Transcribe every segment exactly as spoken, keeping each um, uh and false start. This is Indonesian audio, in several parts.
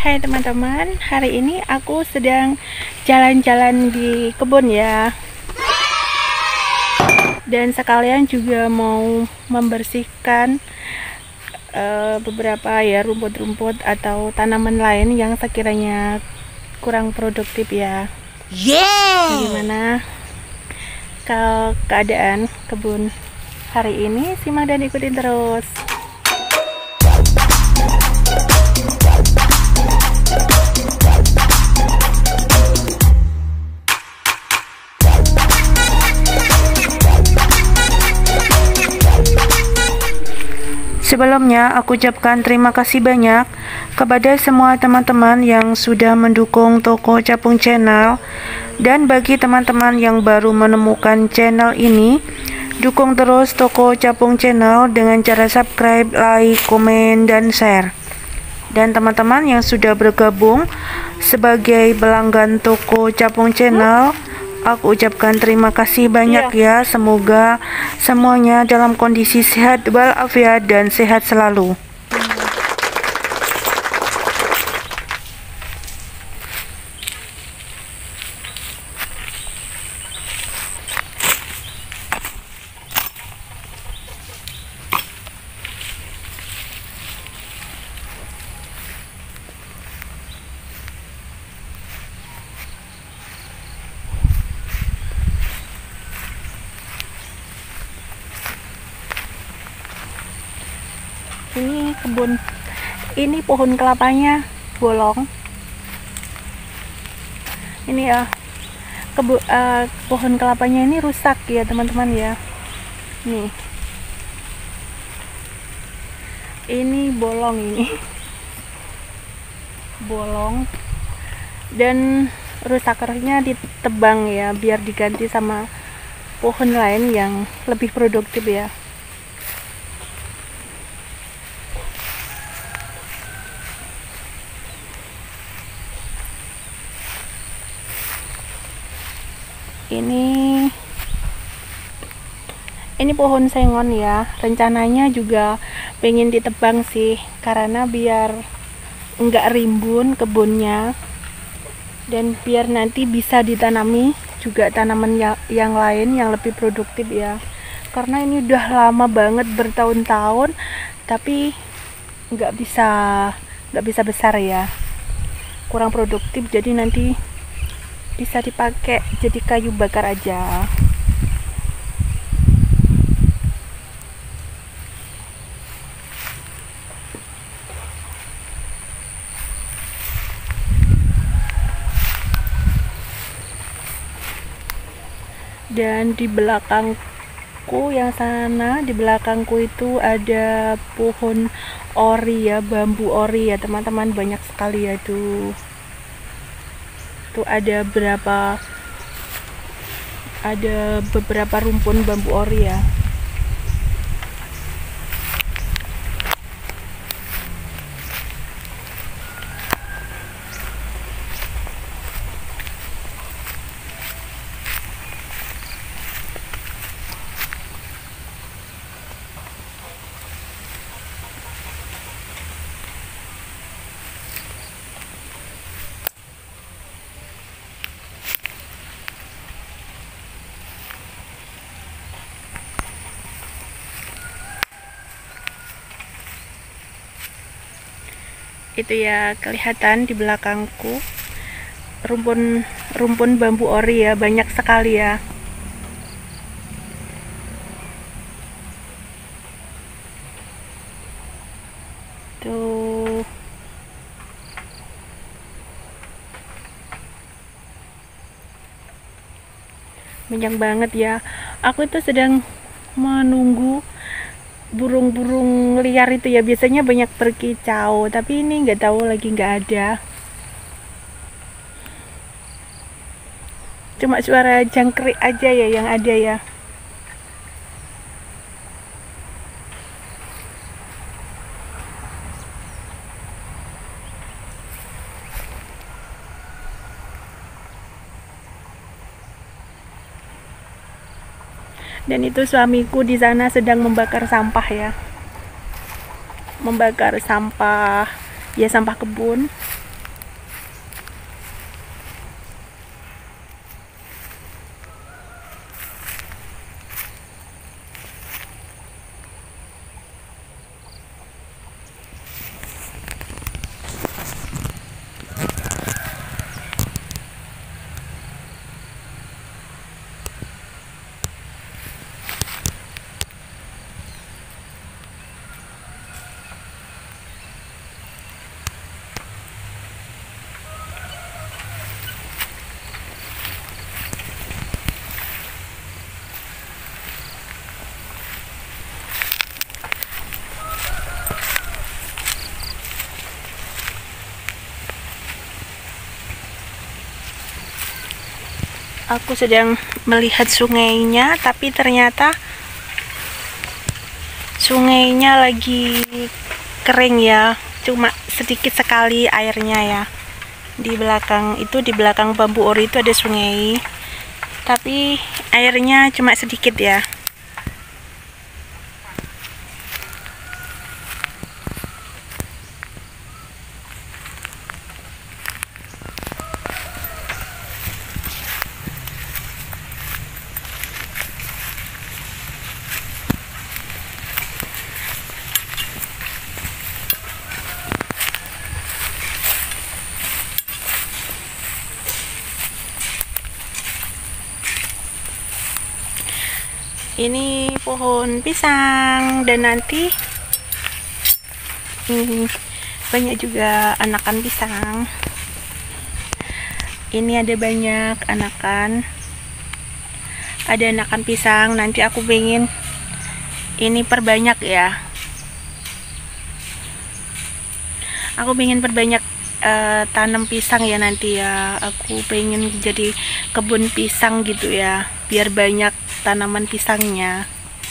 Hai teman-teman, hari ini aku sedang jalan-jalan di kebun ya. Dan sekalian juga mau membersihkan uh, beberapa ya rumput-rumput atau tanaman lain yang sekiranya kurang produktif ya. Yeah. Bagaimana ke keadaan kebun hari ini? Simak dan ikutin terus. Sebelumnya, aku ucapkan terima kasih banyak kepada semua teman-teman yang sudah mendukung Toko Capung Channel. Dan bagi teman-teman yang baru menemukan channel ini, dukung terus Toko Capung Channel dengan cara subscribe, like, komen, dan share. Dan teman-teman yang sudah bergabung sebagai pelanggan Toko Capung Channel, aku ucapkan terima kasih banyak ya. Semoga semuanya dalam kondisi sehat walafiat dan sehat selalu. Ini kebun, ini pohon kelapanya bolong. Ini ya, kebu, uh, pohon kelapanya ini rusak ya teman-teman ya. Nih, ini bolong ini, bolong dan rusak, harusnya ditebang ya, biar diganti sama pohon lain yang lebih produktif ya. ini ini pohon sengon ya, rencananya juga pengen ditebang sih, karena biar enggak rimbun kebunnya dan biar nanti bisa ditanami juga tanaman yang, yang lain yang lebih produktif ya. Karena ini udah lama banget, bertahun-tahun, tapi nggak bisa nggak bisa besar ya, kurang produktif, jadi nanti bisa dipakai jadi kayu bakar aja. Dan di belakangku yang sana, di belakangku itu ada pohon ori ya, bambu ori ya teman-teman, banyak sekali ya tuh. Tuh ada berapa, ada beberapa rumpun bambu ori ya. Itu ya, kelihatan di belakangku rumpun rumpun bambu ori ya, banyak sekali ya. Tuh banyak banget ya. Aku itu sedang menunggu burung-burung liar itu ya, biasanya banyak berkicau, tapi ini nggak tahu lagi nggak ada, cuma suara jangkrik aja ya yang ada ya. Dan itu suamiku di sana sedang membakar sampah ya, membakar sampah ya, sampah kebun. Aku sedang melihat sungainya, tapi ternyata sungainya lagi kering ya, cuma sedikit sekali airnya ya. Di belakang itu, di belakang bambu ori itu ada sungai, tapi airnya cuma sedikit ya. Ini pohon pisang, dan nanti ini banyak juga anakan pisang. Ini ada banyak anakan, ada anakan pisang. Nanti aku pengen ini perbanyak ya. Aku pengen perbanyak uh, tanam pisang ya nanti ya. Aku pengen jadi kebun pisang gitu ya, biar banyak tanaman pisangnya.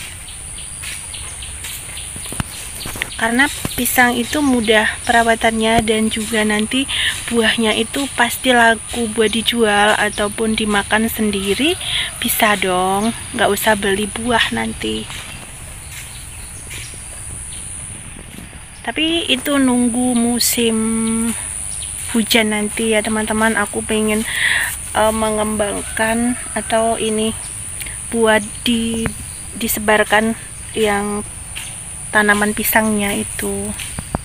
Karena pisang itu mudah perawatannya, dan juga nanti buahnya itu pasti laku buat dijual ataupun dimakan sendiri, bisa dong, nggak usah beli buah nanti. Tapi itu nunggu musim hujan nanti ya teman-teman. Aku pengen uh, mengembangkan atau ini buat di disebarkan yang tanaman pisangnya itu.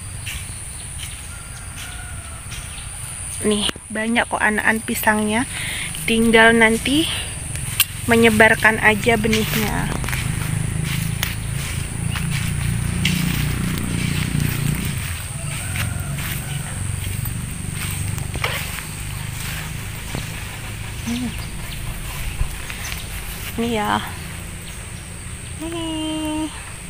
Nih banyak kok anakan pisangnya, tinggal nanti menyebarkan aja benihnya. hmm. Ini ya, ini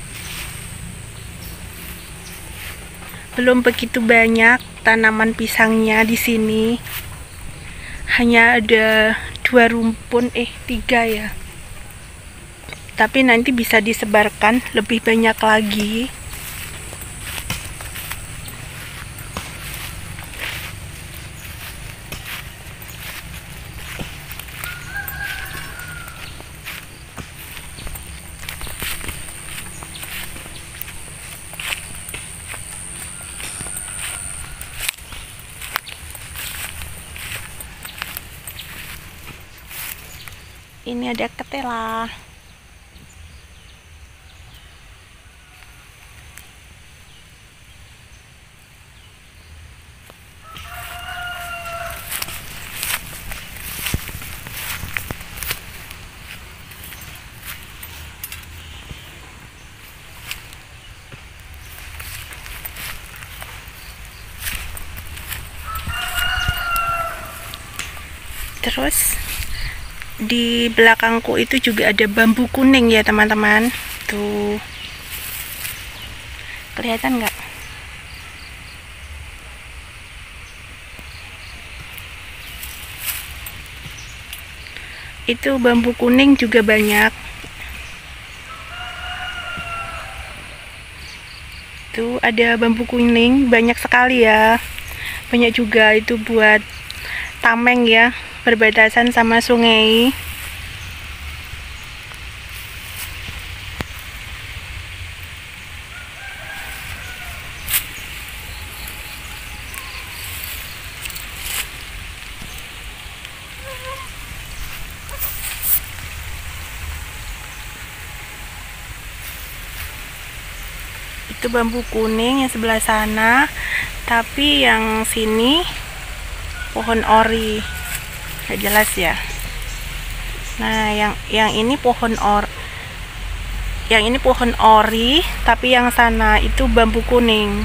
belum begitu banyak tanaman pisangnya di sini. Hanya ada dua rumpun, eh tiga ya. Tapi nanti bisa disebarkan lebih banyak lagi. Ini ada ketela. Terus di belakangku itu juga ada bambu kuning ya teman-teman. Tuh, kelihatan nggak? Itu bambu kuning juga banyak. Tuh ada bambu kuning banyak sekali ya. Banyak juga itu buat tameng ya, berbatasan sama sungai. Itu bambu kuning yang sebelah sana, tapi yang sini pohon ori. Gak jelas ya. Nah, yang yang ini pohon or yang ini pohon ori, tapi yang sana itu bambu kuning.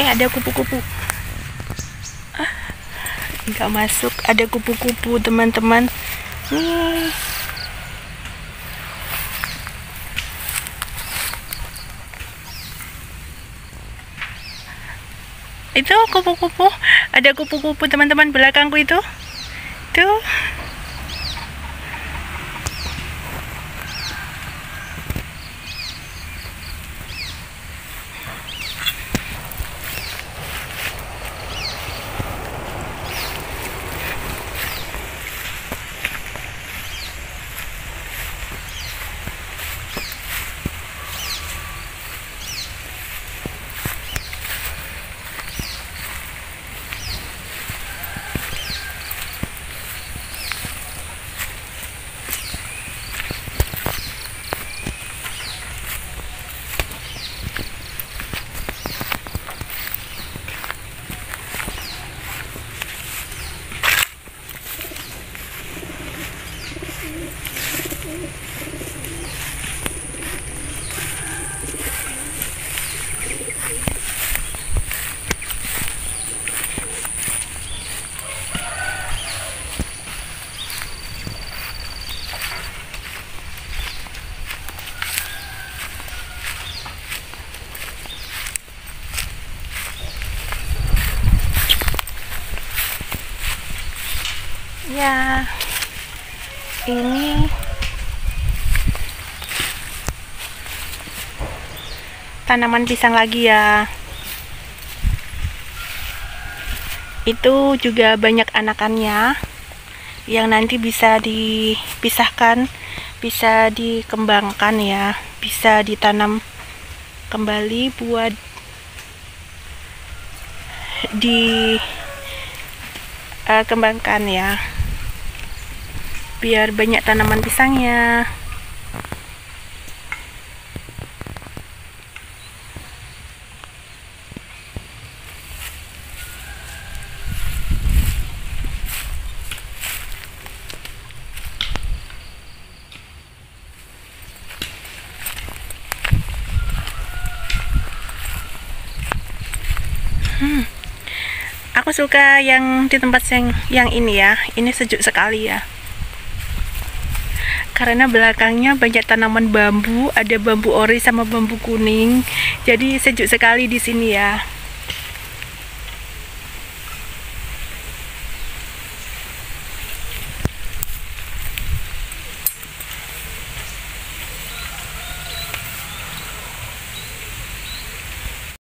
Eh, ada kupu-kupu. Ah, nggak masuk. Ada kupu-kupu, teman-teman. Nih. Itu kupu-kupu. Ada kupu-kupu, teman-teman, belakangku itu. Tuh. Ya, ini tanaman pisang lagi ya. Itu juga banyak anakannya yang nanti bisa dipisahkan, bisa dikembangkan ya, bisa ditanam kembali buat dikembangkan uh, ya, biar banyak tanaman pisangnya. Hmm. Aku suka yang di tempat yang yang ini ya. Ini sejuk sekali ya. Karena belakangnya banyak tanaman bambu, ada bambu ori sama bambu kuning. Jadi sejuk sekali di sini ya.